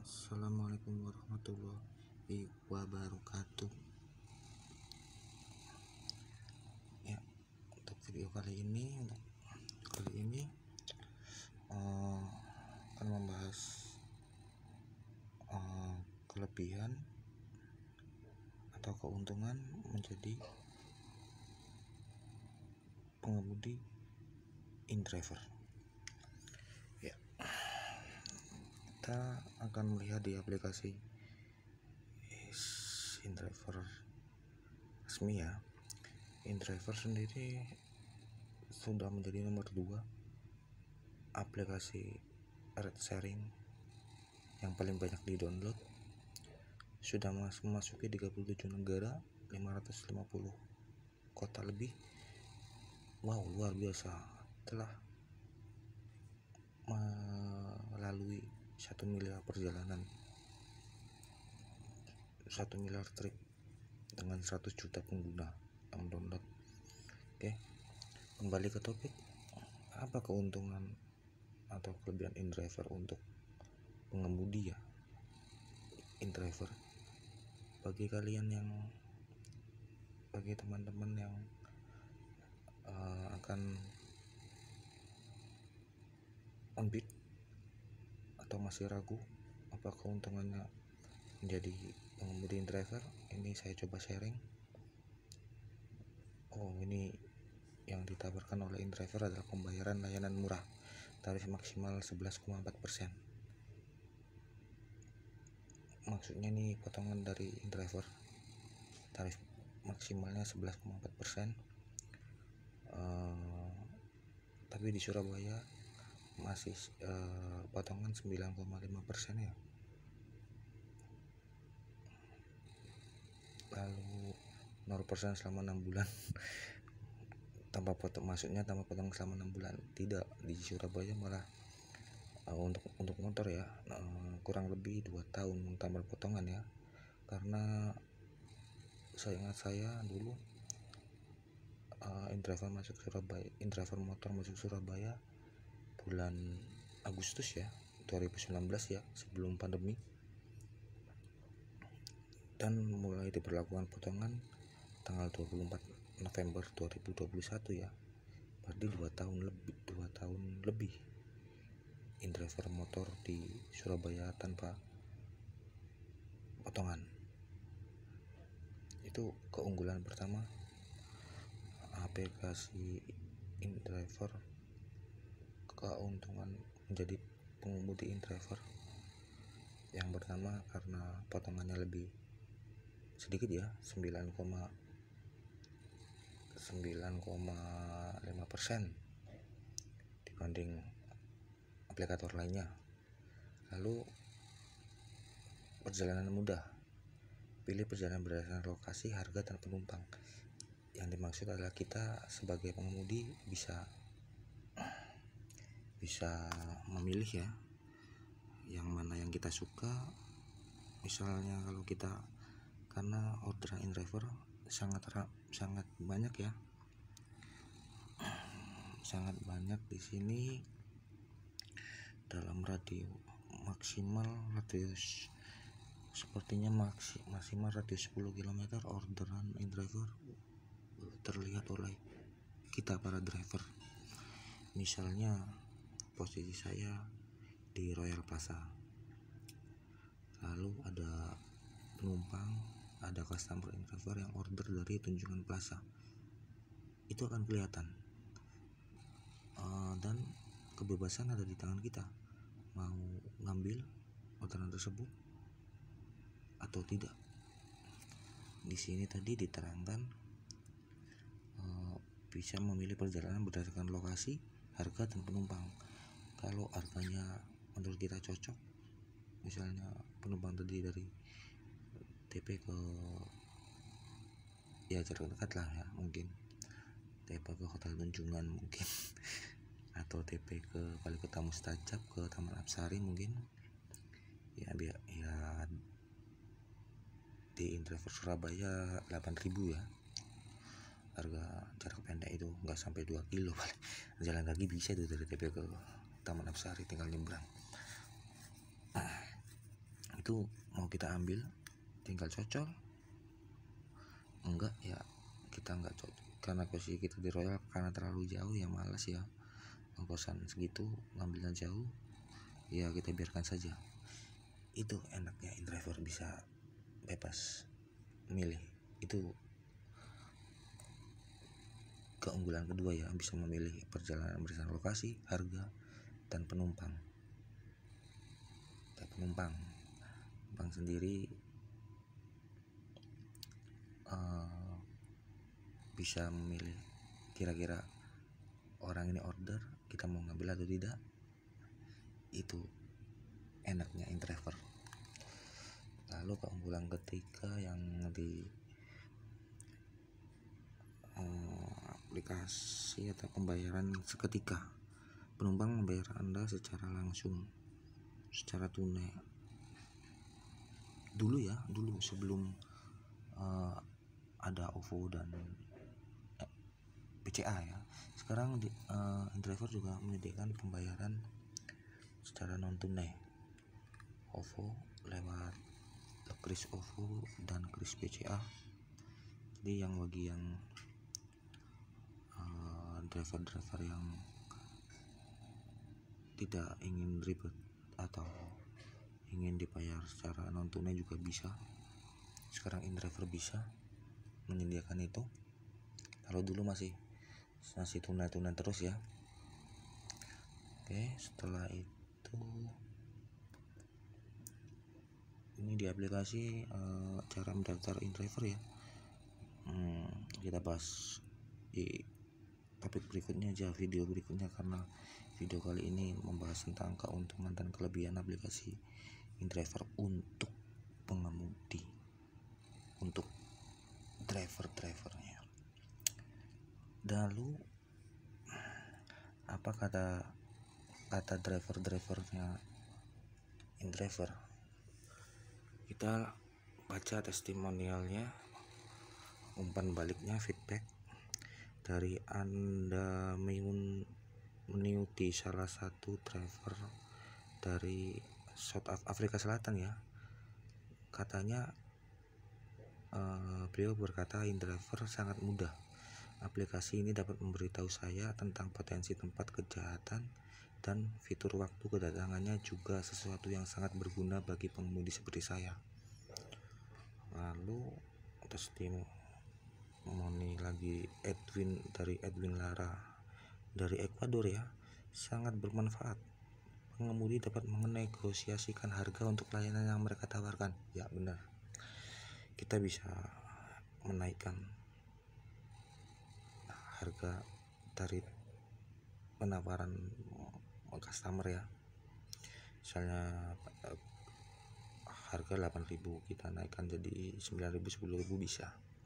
Assalamualaikum warahmatullahi wabarakatuh. Ya, untuk video kali ini akan membahas kelebihan atau keuntungan menjadi pengemudi in-driver. Ya, kita akan melihat di aplikasi in-driver resmi ya. In-driver sendiri sudah menjadi nomor 2 aplikasi ride sharing yang paling banyak di-download. Sudah memasuki 37 negara, 550 kota lebih. Wow, luar biasa. Telah melalui 1 miliar perjalanan, 1 miliar trip dengan 100 juta pengguna yang download. Oke, kembali ke topik. Apa keuntungan atau kelebihan in-driver untuk pengemudi ya in-driver? Bagi teman-teman yang akan on-beat atau masih ragu apa keuntungannya menjadi pengemudi in-driver, ini saya coba sharing. Ini yang ditawarkan oleh in-driver adalah pembayaran layanan murah, tarif maksimal 11,4%. Maksudnya nih potongan dari in-driver, tarif maksimalnya 11,4%. Tapi di Surabaya masih potongan 9,5% ya. Lalu 0% selama 6 bulan tanpa potong, maksudnya tanpa potong selama 6 bulan. Tidak, di Surabaya malah untuk motor ya kurang lebih 2 tahun tanpa potongan ya. Karena seingat saya dulu in-driver motor masuk Surabaya bulan Agustus ya 2019 ya, sebelum pandemi, dan mulai diberlakukan potongan tanggal 24 November 2021 ya. Berarti 2 tahun lebih in-driver motor di Surabaya tanpa potongan. Itu keunggulan pertama aplikasi in-driver. Keuntungan menjadi pengemudi in-driver yang pertama, karena potongannya lebih sedikit ya, 9,5% dibanding aplikator lainnya. Lalu perjalanan mudah. Pilih perjalanan berdasarkan lokasi, harga, dan penumpang. Yang dimaksud adalah kita sebagai pengemudi bisa memilih ya yang mana yang kita suka. Misalnya kalau kita, karena orderan in-driver sangat banyak ya, sangat banyak di sini. Dalam radius sepertinya maksimal radius 10 km orderan in-driver terlihat oleh kita para driver. Misalnya posisi saya di Royal Plaza, lalu ada penumpang, ada customer in-driver yang order dari Tunjungan Plaza, itu akan kelihatan. Dan kebebasan ada di tangan kita, mau ngambil orderan tersebut atau tidak. Di sini tadi diterangkan bisa memilih perjalanan berdasarkan lokasi, harga, dan penumpang. Kalau harganya menurut kita cocok, misalnya penumpang tadi dari TP ke ya jarak dekat lah ya, mungkin TP ke Hotel Tunjungan mungkin atau TP ke Wali Kota Mustajab, ke Taman Apsari mungkin ya, di in-driver Surabaya 8.000 ya, harga jarak pendek itu nggak sampai 2 kilo jalan kaki bisa itu dari TP ke Taman Apsari, tinggal nyebrang. Itu mau kita ambil tinggal cocol, enggak ya kita enggak cocok karena posisi kita di Royal karena terlalu jauh ya malas ya, ongkosan segitu ngambilnya jauh ya kita biarkan saja. Itu enaknya InDriver bisa bebas milih, itu keunggulan kedua ya, bisa memilih perjalanan berdasarkan lokasi, harga, dan penumpang. Penumpang sendiri bisa memilih kira-kira orang ini order kita mau ngambil atau tidak. Itu enaknya InDriver. Lalu keunggulan ketiga yang di aplikasi atau pembayaran seketika. Penumpang membayar Anda secara langsung, secara tunai. Dulu sebelum ada OVO dan PCA ya. Sekarang InDriver juga menyediakan pembayaran secara non tunai. OVO lewat kris OVO dan kris PCA. Jadi yang bagi yang driver-driver yang tidak ingin ribet atau ingin dibayar secara non tunai juga bisa. Sekarang InDriver bisa menyediakan itu. Kalau dulu masih tunai terus ya. Oke, setelah itu ini di aplikasi cara mendaftar InDriver ya. Kita bahas di topik berikutnya aja, video berikutnya, karena video kali ini membahas tentang keuntungan dan kelebihan aplikasi InDriver untuk pengemudi, untuk driver-drivernya. Lalu apa kata driver-drivernya InDriver? Kita baca testimonialnya, umpan baliknya, feedback dari Anda Meniuti, salah satu driver dari South Afrika Selatan ya. Katanya beliau berkata, InDriver sangat mudah. Aplikasi ini dapat memberitahu saya tentang potensi tempat kejahatan dan fitur waktu kedatangannya juga sesuatu yang sangat berguna bagi pengemudi seperti saya. Lalu testimoni lagi dari Edwin Lara dari Ekuador ya. Sangat bermanfaat. Pengemudi dapat menegosiasikan harga untuk layanan yang mereka tawarkan. Ya benar. Kita bisa menaikkan harga dari penawaran customer ya. Misalnya harga 8.000 kita naikkan jadi 9.000, 10.000 bisa.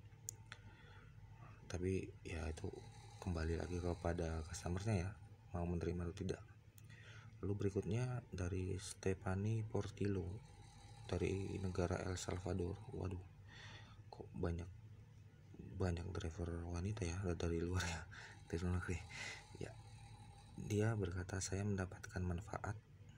Tapi ya itu kembali lagi kepada customernya ya, mau menerima atau tidak. Lalu berikutnya dari Stephanie Portillo dari negara El Salvador. Waduh, kok banyak driver wanita ya dari luar ya, dari luar negeri ya. Dia berkata, saya mendapatkan manfaat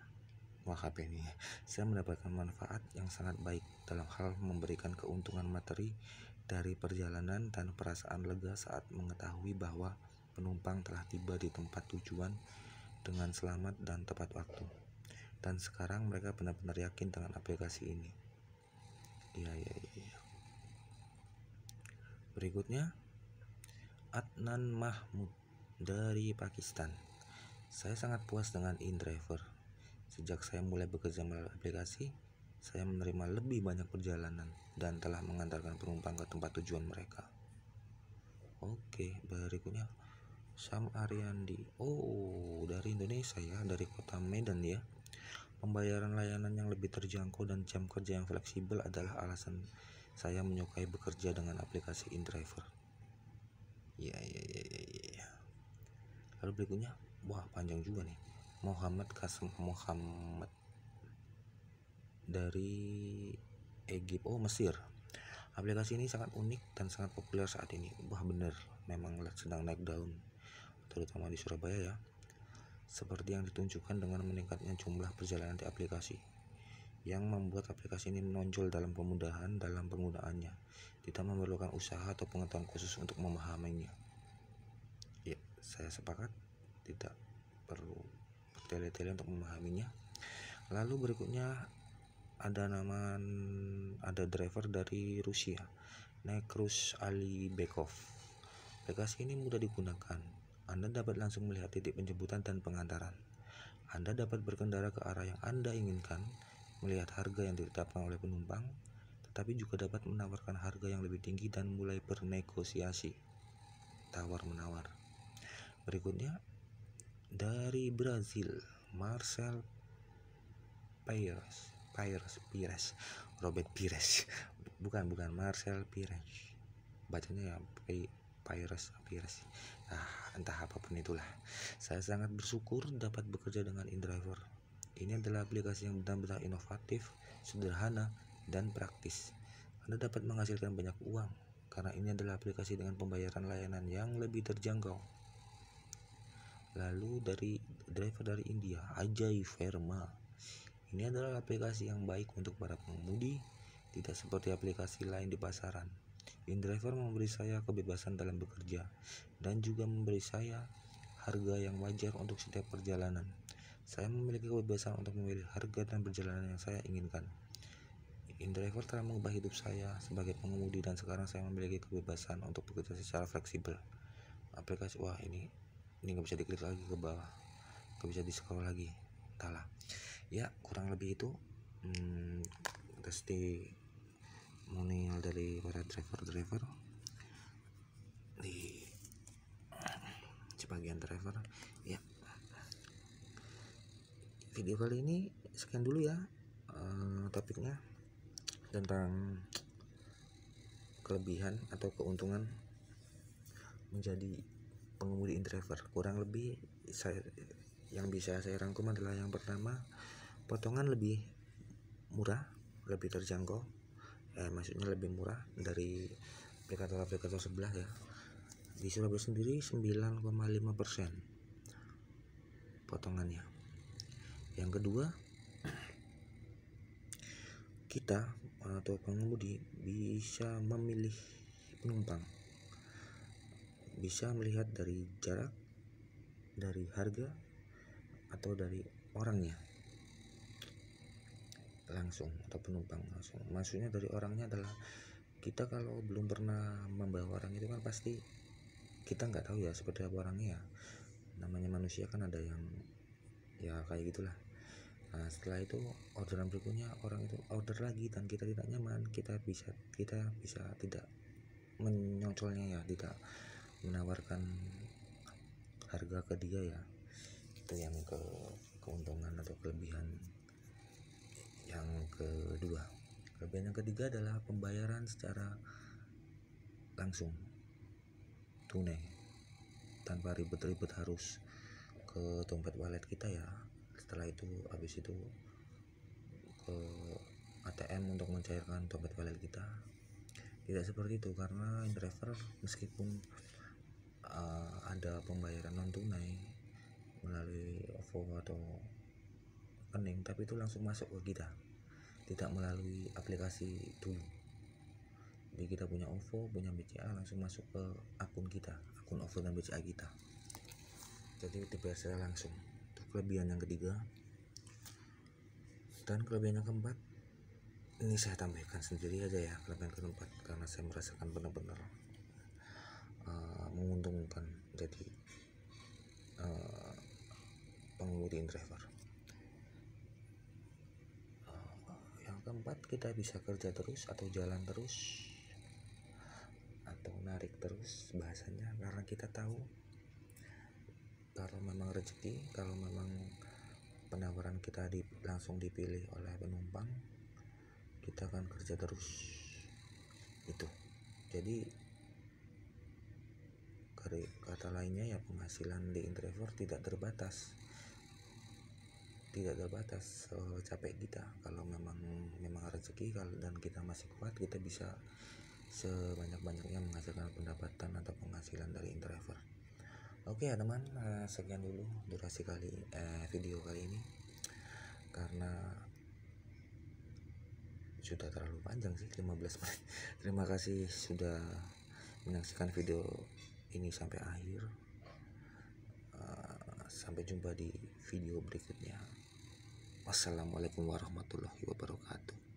yang sangat baik dalam hal memberikan keuntungan materi dari perjalanan dan perasaan lega saat mengetahui bahwa penumpang telah tiba di tempat tujuan dengan selamat dan tepat waktu. Dan sekarang mereka benar-benar yakin dengan aplikasi ini. Iya. Berikutnya Adnan Mahmud dari Pakistan. Saya sangat puas dengan InDriver. Sejak saya mulai bekerja melalui aplikasi, saya menerima lebih banyak perjalanan dan telah mengantarkan penumpang ke tempat tujuan mereka. Oke, berikutnya Sam Ariandi. Oh, dari Indonesia ya, dari kota Medan ya. Pembayaran layanan yang lebih terjangkau dan jam kerja yang fleksibel adalah alasan saya menyukai bekerja dengan aplikasi InDriver. Ya. Lalu berikutnya, wah panjang juga nih. Muhammad Kasem Muhammad dari Egypt, Mesir. Aplikasi ini sangat unik dan sangat populer saat ini. Wah bener, memang sedang naik daun, terutama di Surabaya ya. Seperti yang ditunjukkan dengan meningkatnya jumlah perjalanan di aplikasi. yang membuat aplikasi ini menonjol dalam kemudahan dalam penggunaannya, tidak memerlukan usaha atau pengetahuan khusus untuk memahaminya. Ya, saya sepakat, tidak perlu bertele-tele untuk memahaminya. Lalu berikutnya ada driver dari Rusia, Nekrus Alibekov. Aplikasi ini mudah digunakan. Anda dapat langsung melihat titik penjemputan dan pengantaran. Anda dapat berkendara ke arah yang Anda inginkan, melihat harga yang ditetapkan oleh penumpang, tetapi juga dapat menawarkan harga yang lebih tinggi dan mulai bernegosiasi. Tawar-menawar. Berikutnya dari Brazil, Marcel Pires, Robert Pires, bukan Marcel Pires, bacanya ya Pires. Entah apapun itulah. Saya sangat bersyukur dapat bekerja dengan InDriver. Ini adalah aplikasi yang benar-benar inovatif, sederhana, dan praktis. Anda dapat menghasilkan banyak uang karena ini adalah aplikasi dengan pembayaran layanan yang lebih terjangkau. Lalu dari driver dari India, Ajay Verma. Ini adalah aplikasi yang baik untuk para pengemudi, tidak seperti aplikasi lain di pasaran. InDriver memberi saya kebebasan dalam bekerja dan juga memberi saya harga yang wajar untuk setiap perjalanan. Saya memiliki kebebasan untuk memilih harga dan perjalanan yang saya inginkan. InDriver telah mengubah hidup saya sebagai pengemudi dan sekarang saya memiliki kebebasan untuk bekerja secara fleksibel. Aplikasi ini nggak bisa diklik lagi ke bawah, nggak bisa di-scroll lagi, entahlah. Ya, kurang lebih itu testimonial dari para driver di sebagian driver. Ya, video kali ini sekian dulu ya, topiknya tentang kelebihan atau keuntungan menjadi pengemudi InDriver. Kurang lebih yang bisa saya rangkum adalah yang pertama, potongan lebih murah, lebih terjangkau, maksudnya lebih murah dari aplikator sebelah ya. Di Surabaya sendiri 9,5% potongannya. Yang kedua, kita atau pengemudi bisa memilih penumpang, bisa melihat dari jarak, dari harga, atau dari orangnya langsung, atau penumpang langsung. Maksudnya dari orangnya adalah kita kalau belum pernah membawa orang itu kan pasti kita nggak tahu ya seperti apa orangnya ya. Namanya manusia kan ada yang ya kayak gitulah. Nah, setelah itu orderan berikutnya orang itu order lagi dan kita tidak nyaman, kita bisa tidak menyocolnya ya, tidak menawarkan harga ke dia ya. Itu yang keuntungan atau kelebihan. Yang kedua, kelebihan yang ketiga adalah pembayaran secara langsung, tunai, tanpa ribet-ribet harus ke dompet wallet kita ya. Setelah itu habis itu ke ATM untuk mencairkan dompet wallet kita. Tidak seperti itu, karena InDriver meskipun ada pembayaran non tunai melalui OVO atau rekening, tapi itu langsung masuk ke kita, tidak melalui aplikasi dulu. Jadi kita punya OVO, punya BCA, langsung masuk ke akun kita, akun OVO dan BCA kita, jadi dibayar secara langsung. Itu kelebihan yang ketiga. Dan kelebihan yang keempat ini saya tambahkan sendiri aja ya, kelebihan keempat, karena saya merasakan benar-benar menguntungkan jadi pengemudi InDriver. Yang keempat, kita bisa kerja terus atau jalan terus atau narik terus bahasanya, karena kita tahu kalau memang rezeki, kalau memang penawaran kita langsung dipilih oleh penumpang, kita akan kerja terus. Itu jadi kata lainnya ya, penghasilan di InDriver tidak terbatas capek kita. Kalau memang rezeki dan kita masih kuat, kita bisa sebanyak-banyaknya menghasilkan pendapatan atau penghasilan dari InDriver. Oke ya teman, sekian dulu durasi video kali ini, karena sudah terlalu panjang sih, 15 menit. Terima kasih sudah menyaksikan video ini sampai akhir. Sampai jumpa di video berikutnya. Wassalamualaikum warahmatullahi wabarakatuh.